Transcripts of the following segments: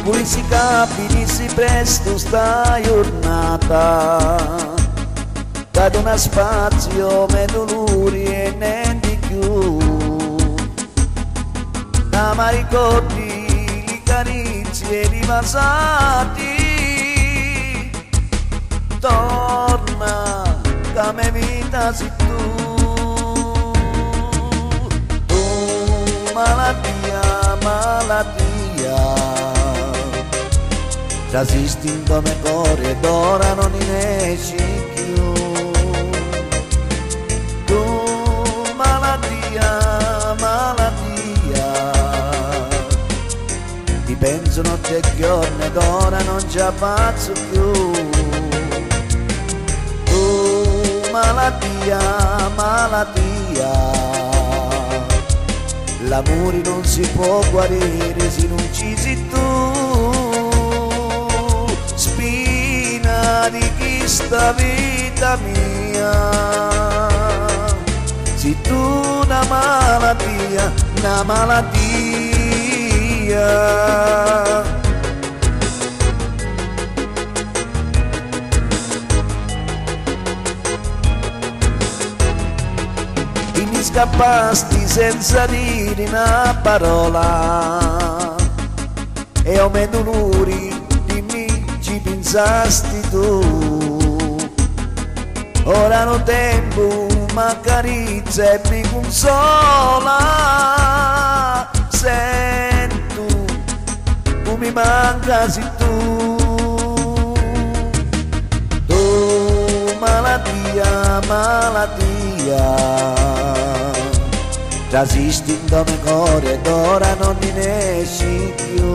si capirsi presto sta giornata, date uno spazio me dolori e niente più, ma ricordi le carizie di passati, torna che me vita sei tu, malattia, malattia. Già esisti come cuore ed ora non ne esci più. Tu malattia, malattia, ti penso notte e giorno ed ora non ci abbazzo più. Tu malattia, malattia, l'amore non si può guarire se non ci sei tu. Spina di questa vita mia, sei tu una malattia, una malattia. E mi scappasti senza dire una parola, e ho me dolori ci pensaste tu. Ora no tempo m'accarizza e mi consola, sento tu mi manca sei tu. Tu malattia, malattia, già esisti in come cuore ed ora non ne esci più.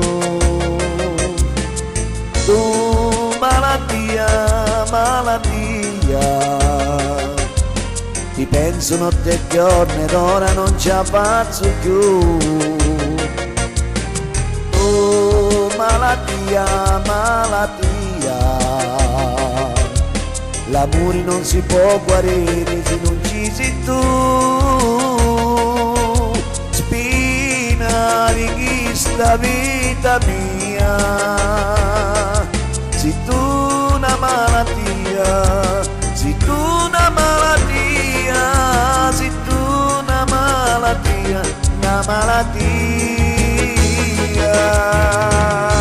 Tu malattia, malattia, ti penso notte e giorno ed ora non ci abbazzo più. Tu malattia, malattia, l'amore non si può guarire se non ci sei tu. Spina di questa vita mia, sei tu una malattia, sei tu una malattia, sei tu una malattia, una malattia.